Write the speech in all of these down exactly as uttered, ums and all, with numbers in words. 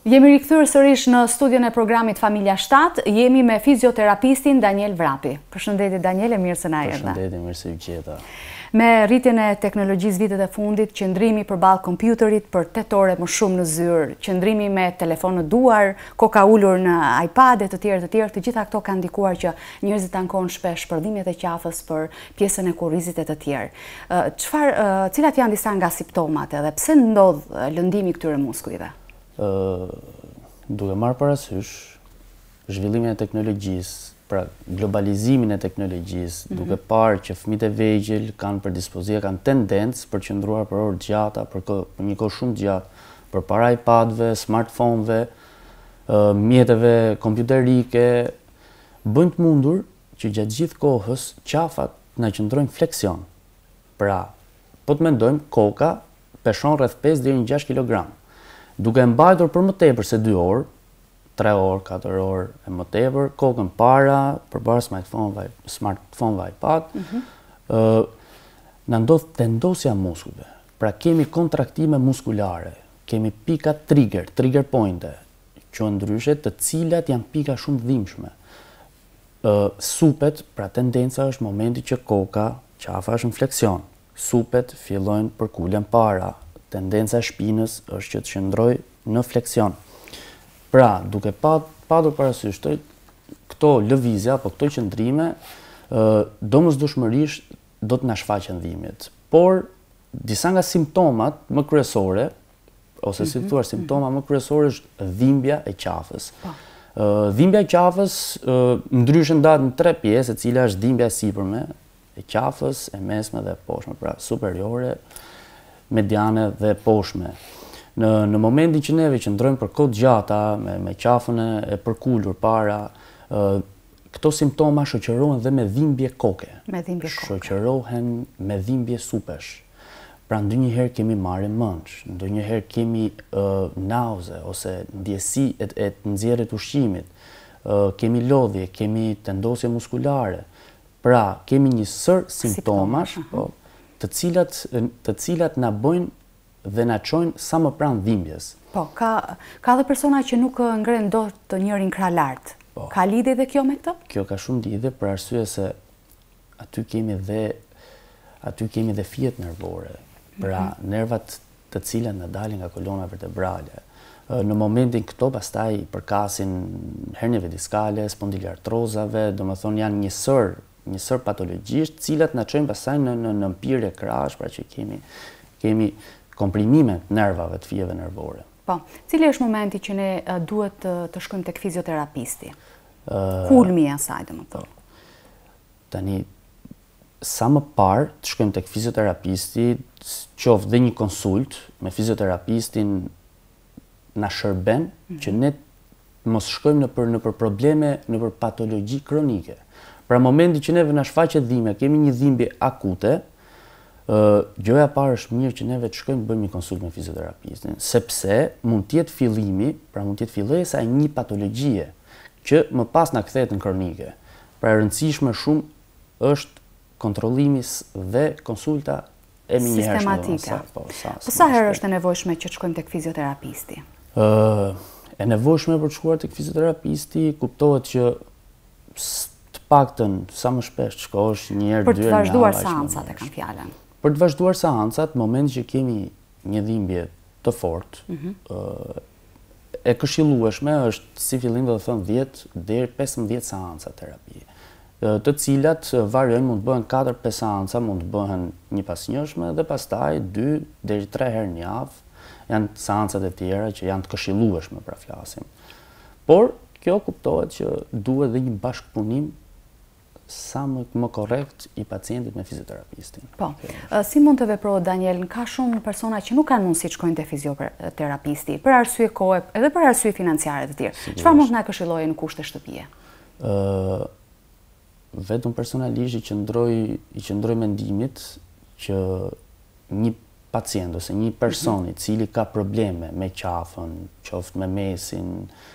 Jemi rikthyer sërish në studion e programit Familja shtat, jemi me fizioterapistin Daniel Vrapi. Përshëndetje Daniel, e mirë se na erdhe. Përshëndetje, mirë se u gjeta. Me rritjen e teknologjisë vitet e fundit, qëndrimi përballë kompjuterit për tetë ore më shumë në zyrë, qëndrimi me telefon në duar, koka ulur në iPad e të tjerë të tjerë, të gjitha këto kanë ndikuar që njerëzit ankohen shpesh për dhimbjet e qafës, për pjesën e kurrizit e të tjerë. Çfarë, cilat janë disa nga simptomat edhe pse ndodh lëndimi këtyre muskujve? Uh, duke marrë parasysh zhvillimin e teknologjisë, pra globalizimin e teknologjisë, mm-hmm. duke parë që fëmijët e vegjël kanë predispozitë, kanë tendencë për qëndruar për orë gjata, për, ko, për një kohë shumë gjatë, përpara iPadëve, smartphoneve, uh, mjeteve kompjuterike, bëjnë të mundur që gjatë gjithë kohës qafat na qëndrojnë fleksion. Pra, po të mendojmë, koka peshon rreth pesë deri në gjashtë kilogram. Duke mbajtur për më tepër se dy orë, tre orë, katër orë e më tepër, kokën para, përpara smartphone-ve, smartphone-ve iPad, mm-hmm. uh, na ndodh tendosja muskujve. Pra kemi kontraktime muskulare, kemi pika trigger, trigger point-e, që ndryshe të cilat janë pika shumë dhimbshme. Uh, supet, pra tendenca është momenti që koka, qafa është në fleksion. Supet fillojnë përkulen para. Tendenca e shpinës është që të qëndroj në fleksion. Pra, duke padur parasysh këto lëvizja apo këto qëndrime, domosdoshmërisht do të na shfaqen dhimbjet. Por disa nga simptomat më kryesore, ose si thua simptoma më kryesore është dhimbja e qafës. Dhimbja e qafës ndryshe ndahet në tre pjesë, e cila është dhimbja e sipërme e qafës, e mesme dhe e poshtme, pra superiore, mediane dhe poshtme. Në, në momentin që neve qëndrojmë për kohë gjata, me, me qafën e përkulur para, uh, këto simptoma shoqërohen dhe me dhimbje koke. Me dhimbje koke. Shoqërohen me dhimbje supesh. Pra ndonjëherë kemi marrje mendsh, ndonjëherë kemi uh, nauze ose ndjesi e, e nxjerrjes ushqimit, uh, kemi lodhje, kemi tendosje muskulare. Pra kemi një sër simptomash, po, të cilat, të cilat na bojnë dhe na çojnë sa më pranë dhimbjes. Po, ka, ka dhe persona që nuk ngren dot të njërin krah lart. Po. Ka lidhje dhe kjo me këtë? Kjo ka shumë lidhje për arsye se aty kemi dhe aty kemi dhe fijet nervore. Pra mm-hmm. nervat të cilat na dalin nga kolona vertebrale. Në momentin këto pastaj përkasin hernjeve diskale, spondilartrozave, domethënë janë një sër një sër patologjisht, cilat na çojnë pastaj në në në mpirje krash, pra që kemi kemi komprimime të nervave, të fijeve nervore. Po, cili është momenti që ne uh, duhet të, të shkojmë tek fizioterapisti? Uh, Kulmi i asaj, domethënë. Tani sa më parë të shkojmë tek fizioterapisti, qoftë dhe një konsult me fizioterapistin na shërben mm-hmm. që ne mos shkojmë në për në për probleme, në për patologji kronike. Pra momenti që neve na shfaqet dhimbja, kemi një dhimbje akute, uh, gjëja e parë është mirë që neve të shkojmë të bëjmë një konsult me fizioterapistin, sepse mund të jetë fillimi, pra mund të jetë fillesa e një patologjie që më pas na kthehet në kronike. Pra e rëndësishme shumë është kontrollimi dhe konsulta e menjëhershme. Sistematike. Po, sa, po sa herë është e nevojshme që të shkojmë tek fizioterapisti? Uh, e nevojshme për të shkuar tek fizioterapisti kuptohet që paktën sa më shpesh të shkosh një herë dy herë. Për të vazhduar seancat e kam fjalën. Për të vazhduar seancat, në moment që kemi një dhimbje të fortë, mm-hmm. e këshillueshme është si fillim do të thënë dhjetë deri pesëmbëdhjetë seanca terapi. Të cilat variojnë, mund të bëhen katër pesë seanca, mund të bëhen një pas njëshme dhe pastaj dy deri tre herë në javë. Janë seancat e tjera që janë të këshillueshme, pra flasim. Por kjo kuptohet që duhet dhe një bashkëpunim sa më, më korrekt i pacientit me fizioterapistin. Po, si mund të veprohet Daniel, ka shumë persona që nuk kanë mundësi të shkojnë te fizioterapisti, për arsye kohe, edhe për arsye financiare të tjera. Çfarë mund të na këshillojë në kushte shtëpie? Ë vetëm personalisht i qëndroj i qëndroj mendimit që një pacient ose një person i cili ka probleme me qafën, qoftë me mesin,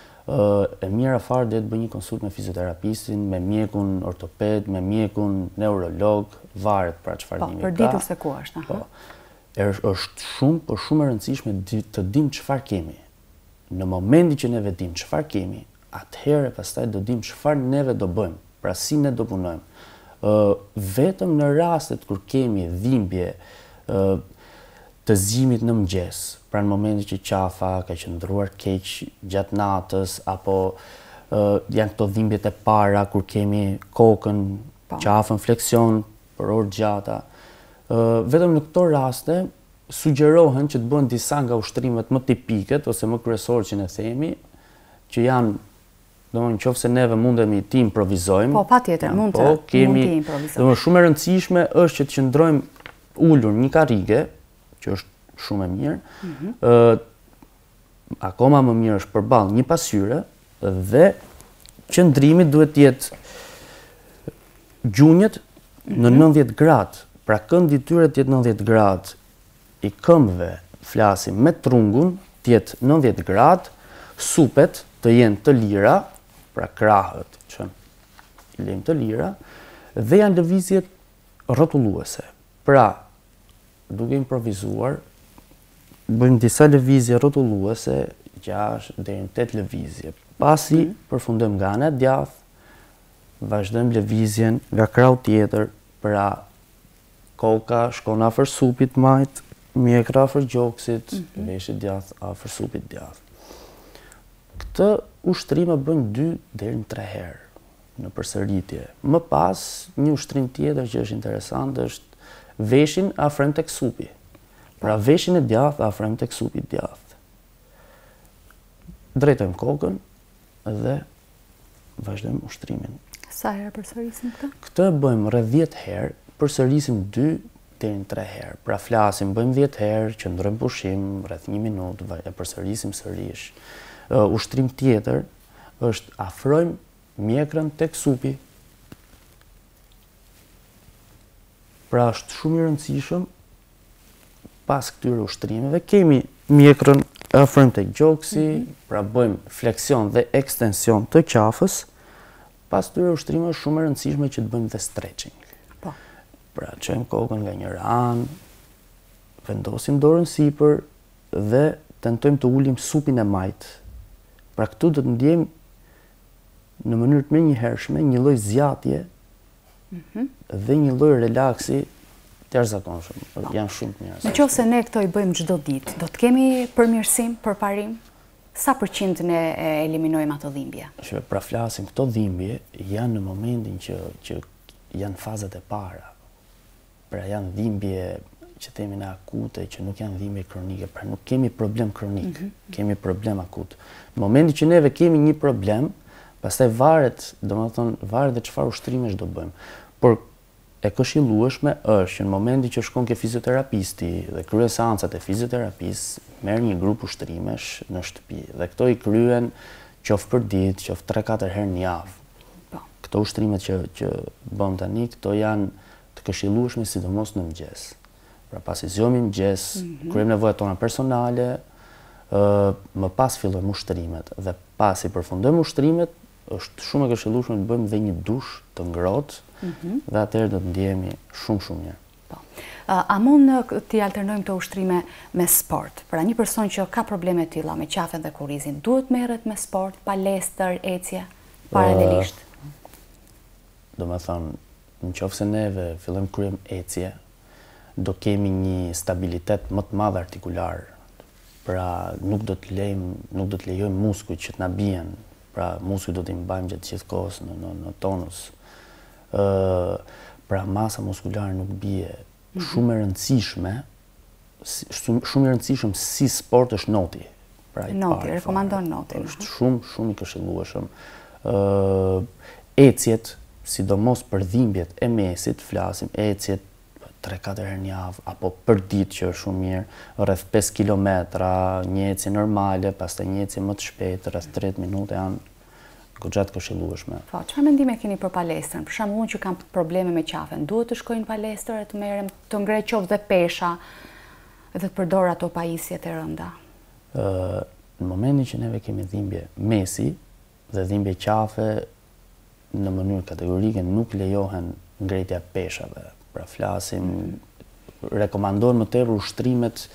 e mira fare dhe të bëj një konsult me fizioterapistin, me mjekun ortoped, me mjekun neurolog, varet pra çfarë dhimbje ka. Po, për ditur se ku është. Po. Është shumë, por shumë e rëndësishme të dim çfarë kemi. në momenti që neve dim çfarë kemi, atëherë pastaj do dim çfarë neve do bëjmë, pra si ne do punojmë. Uh, vetëm në rastet kur kemi dhimbje uh, të zgjimit në mëngjes, pra në momentin që qafa ka qëndruar keq gjatë natës, apo uh, janë këto dhimbjet e para kur kemi kokën, qafën, fleksion për orë gjata, uh, vetëm në këto raste sugjerohen që të bëhen disa nga ushtrimet më tipiket ose më kryesorë që ne themi, që janë, domethënë nëse neve mundemi ti improvizojmë. Po, patjetër, mund të, po, kemi, mund të improvizojmë. Domethënë shumë e rëndësishme është që të qëndrojmë ulur një karrige, që është shumë e mirë. Mm -hmm. uh, akoma më mirë është përballë një pasqyre dhe qëndrimi duhet të jetë gjunjët mm -hmm. në nëntëdhjetë gradë. Pra këndi i tyre të jetë nëntëdhjetë gradë, i këmbëve flasim me trungun të jetë nëntëdhjetë gradë, supet të jenë të lira, pra krahët që i lejmë të lira, dhe janë lëvizjet rrotulluese. Pra, duke improvizuar, bëjmë disa lëvizje rrotulluese, gjashtë deri në tetë lëvizje. Pasi mm. përfundojmë nga ana e djathtë, vazhdojmë lëvizjen nga krahu tjetër, pra koka shkon afër supit majt, mjekra afër gjoksit, mm -hmm. veshi djathtë afër supit djathtë. Këtë ushtrime bëjmë dy deri në tre herë në përsëritje. Më pas, një ushtrim tjetër që është interesant është veshin afrojmë tek supi. Pra veshin e djathtë afrojmë tek supi djathtë. Drejtojmë kokën dhe vazhdojmë ushtrimin. Sa herë përsërisim këtë? Këtë bëjmë rreth dhjetë herë, përsërisim dy deri në tre herë. Pra flasim, bëjmë dhjetë herë, qëndrojmë pushim rreth një minutë, e përsërisim sërish. Uh, ushtrim tjetër është afrojmë mjekrën tek supi. Pra është shumë i rëndësishëm pas këtyre ushtrimeve kemi mjekrën afrojmë tek gjoksi, mm -hmm. pra bëjmë fleksion dhe ekstension të qafës. Pas këtyre ushtrime është shumë e rëndësishme që të bëjmë dhe stretching. Po. Pra çojmë kokën nga njëra anë, vendosim dorën sipër dhe tentojmë të ulim supin e majt. Pra këtu do të ndjejmë në mënyrë të menjëhershme një lloj zgjatje mm -hmm. dhe një lloj relaksi të jashtëzakonshëm. No. Janë shumë të mira. Nëse ne këto i bëjmë çdo ditë, do të kemi përmirësim, përparim? Sa përqind ne eliminojmë ato dhimbje? Që pra flasim, këto dhimbje janë në momentin që, që janë fazat e para. Pra janë dhimbje që themi në akute, që nuk janë dhimbje kronike, pra nuk kemi problem kronik, mm -hmm. kemi problem akut. Në momentin që neve kemi një problem, pastaj varet, domethënë varet dhe çfarë ushtrimesh do bëjmë. Por e këshillueshme është që në momentin që shkon ke fizioterapisti dhe kryen seancat e fizioterapisë, merr një grup ushtrimesh në shtëpi dhe këto i kryen qoftë për ditë, qoftë tre katër herë në javë. Po. Këto ushtrimet që që bëm tani, këto janë të këshillueshme sidomos në mëngjes. Pra pasi zgjohemi mëngjes, mm -hmm. kryejmë nevojat tona personale, ë më pas fillojmë ushtrimet dhe pasi përfundojmë ushtrimet, është shumë e këshillueshme të bëjmë dhe një dush të ngrohtë, mm -hmm. dhe atëherë do të ndjehemi shumë shumë mirë. Po. Uh, a mund t'i alternojmë këto ushtrime me sport? Pra një person që ka probleme të tilla me qafen dhe kurrizin, duhet merret me sport, palestër, ecje, paralelisht? Uh, do me thonë, në qoftë se neve fillojmë kryejmë ecje, do kemi një stabilitet më të madh artikular. Pra nuk do të lejmë, nuk do të lejojmë muskujt që të na bien. Pra muskujt do t'i mbajmë gjatë gjithë kohës në, në, në tonus. Uh, pra masa muskulare nuk bie. Mm -hmm. Shumë e rëndësishme, shumë e rëndësishëm si sport është noti. Pra i noti, parë, rekomandon noti. Është shumë shumë i këshillueshëm. Uh, ecjet, sidomos për dhimbjet e mesit, flasim, ecjet tre katër herë në javë, apo për ditë që është shumë mirë, rreth pesë kilometra, një ecje normale, pastaj një ecje më të shpejtë, rreth tridhjetë minuta janë goxha të këshillueshme. Po, çfarë mendime keni për palestrën? Për shembull, unë që kam probleme me qafen, duhet të shkoj në palestër e të merrem, të ngrej qoftë dhe pesha dhe të përdor ato pajisjet e rënda? Uh, në momentin që neve kemi dhimbje mesi dhe dhimbje qafe, në mënyrë kategorike nuk lejohen ngretja peshave. Pra flasim, mm -hmm. rekomandohen më tepër ushtrimet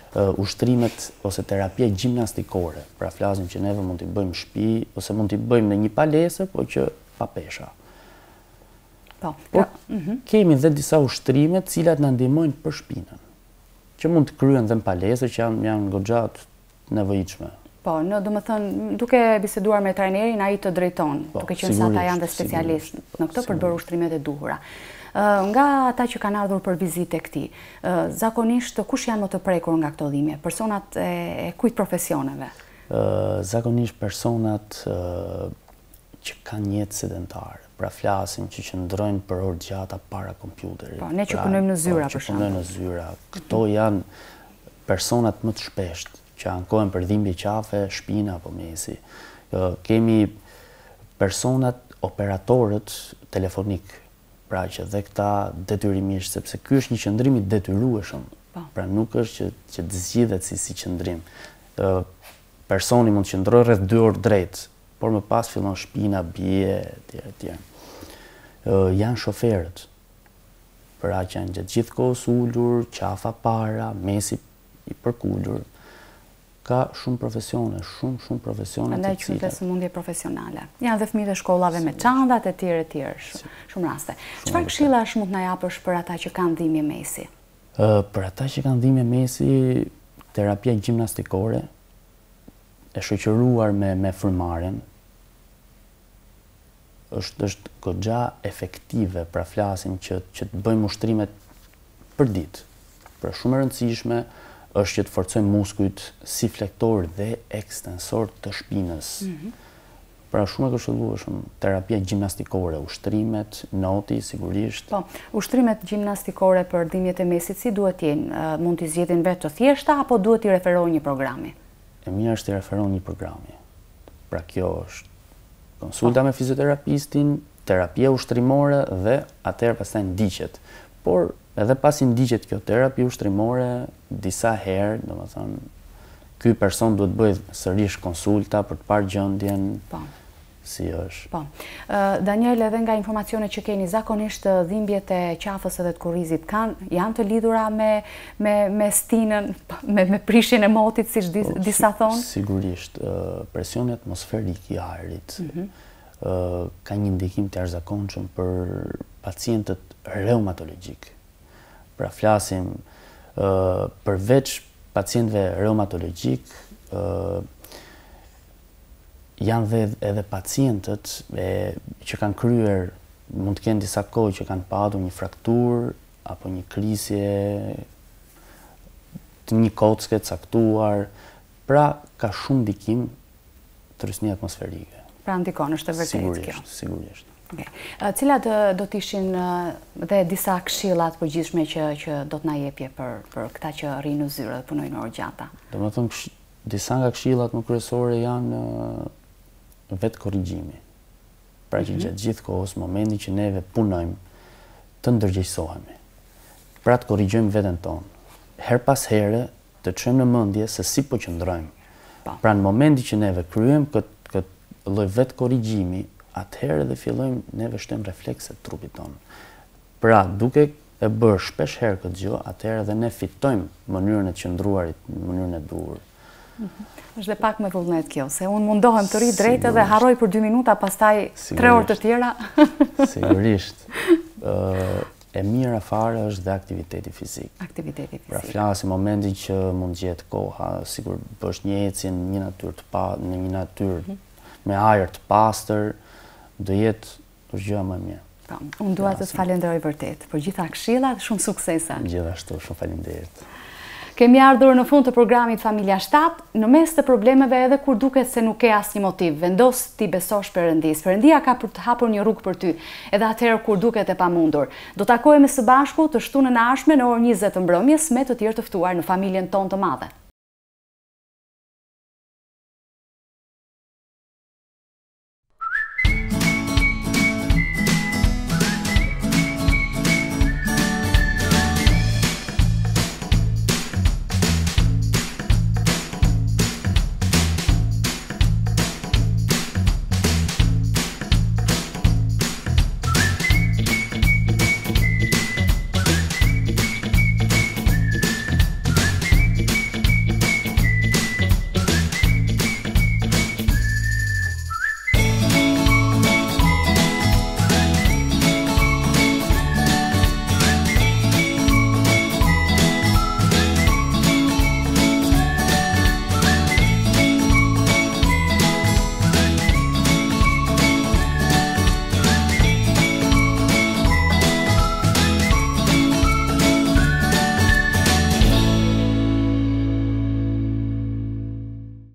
ushtrimet ose terapia gjimnastikore. Pra flasim që neve mund t'i bëjmë shtëpi ose mund t'i bëjmë në një palestër, po që pa pesha. Po, po kemi dhe disa ushtrime të cilat na ndihmojnë për shpinën, që mund të kryen dhe në palestër që janë janë goxha të nevojitshme. Po, në do më thënë, duke biseduar me trajnerin, ai të drejton, duke qenë se ata janë dhe specialistë në këtë për të bërë ushtrimet e duhura. Nga ata që kanë ardhur për vizitë e këtij, zakonisht kush janë më të prekur nga këto dhimbje? Personat e kujt profesioneve? Zakonisht personat që kanë jetë sedentare. Pra flasim që qëndrojnë për orë gjata para kompjuterit. Po, ne që punojmë në zyra për shembull. Punojmë në zyra. Këto janë personat më të shpeshtë që ankohen për dhimbje qafe, shpina apo mesi. Kemi personat operatorët telefonik. Pra që dhe këta detyrimisht, sepse ky është një qëndrim i detyrueshëm. Pra nuk është që, që të zgjidhet si si qëndrim. Personi mund të qëndrojë rreth dy orë drejt, por më pas fillon shpina, bie, etj etj. Janë shoferët. Pra që janë gjatë gjithë kohës ulur, qafa para, mesi i përkulur. Ka shumë profesione, shumë, shumë profesione të cilat. Andaj quhet sëmundje profesionale. Janë dhe fëmijët e shkollave me çantat e tjerë e tjerë, shumë raste. Çfarë këshillash mund të na japësh për ata që kanë dhimbje mesi? Për ata që kanë dhimbje mesi, terapia gjimnastikore e shoqëruar me me frymaren është është goxha efektive, pra flasim që që të bëjmë ushtrimet për ditë. Pra shumë e rëndësishme është që të forcojmë muskujt si flektor dhe ekstensor të shpinës. Pra shumë e këshillueshëm terapia gjimnastikore, ushtrimet, noti sigurisht. Po, ushtrimet gjimnastikore për dhimbjet e mesit si duhet të jenë? Mund t'i zgjedhin vetë të thjeshta apo duhet t'i referojnë një programi? E mirë është t'i referojnë një programi. Pra kjo është konsulta me fizioterapistin, terapia ushtrimore dhe atëherë pastaj ndiqet. Por edhe pasi ndiqet kjo terapi ushtrimore, disa herë, domethënë, ky person duhet bëjë sërish konsulta për të parë gjendjen. Po. Si është. Po. Daniel, edhe nga informacionet që keni, zakonisht dhimbjet e qafës edhe të kurrizit kanë janë të lidhura me me me stinën, me me prishjen e motit, siç disa thonë? Sigurisht, presioni atmosferik i ajrit ka një ndikim të jashtëzakonshëm për pacientët reumatologjik. Pra flasim përveç pacientëve reumatologjik, janë dhe edhe pacientët që kanë kryer, mund të kenë disa kohë që kanë padur një frakturë apo një krisje të një kocke të caktuar, pra ka shumë ndikim trysni atmosferike. Pra ndikon, është e vërtetë kjo. Sigurisht. Cilat do t'ishin dhe disa këshilla të përgjithshme që që do t'na jepje për për këta që rrinë në zyrë dhe punojnë në orë gjata? Domethënë disa nga këshillat më kryesore janë vetë korrigjimi. Pra që gjatë gjithë kohës, momenti që neve punojmë, të ndërgjegjësohemi. Pra të korrigjojmë veten tonë. Her pas here të çojmë në mendje se si po qëndrojmë. Pra në momenti që neve kryejmë këtë këtë lloj vetë korrigjimi, atëherë dhe fillojmë neve shtojmë reflekset të trupit tonë. Pra duke e bërë shpesh herë këtë gjë, atëherë dhe ne fitojmë mënyrën e të qëndruarit, mënyrën e duhur. Është dhe pak me vullnet kjo, se unë mundohem të rri drejtë dhe harroj për dy minuta, pastaj tre orë të tjera. Sigurisht. E mira fare është dhe aktiviteti fizik. Aktiviteti fizik. Pra flasim momentin që mund gjetë koha, sigur bësh një ecje në një natyrë të pa, në një natyrë me ajër të pastër, do jetë është gjëja më e mirë. Po, unë dua të të falenderoj vërtet për gjitha këshillat, shumë suksese. Gjithashtu, shumë faleminderit. Kemi ardhur në fund të programit Familja shtat, në mes të problemeve edhe kur duket se nuk ke asnjë motiv, vendos ti besosh Perëndis. Perëndia ka për të hapur një rrugë për ty, edhe atëherë kur duket e pamundur. Do takohemi së bashku të shtunën e ardhshme në orën njëzet të mbrëmjes me të tjerë të ftuar në familjen tonë të madhe.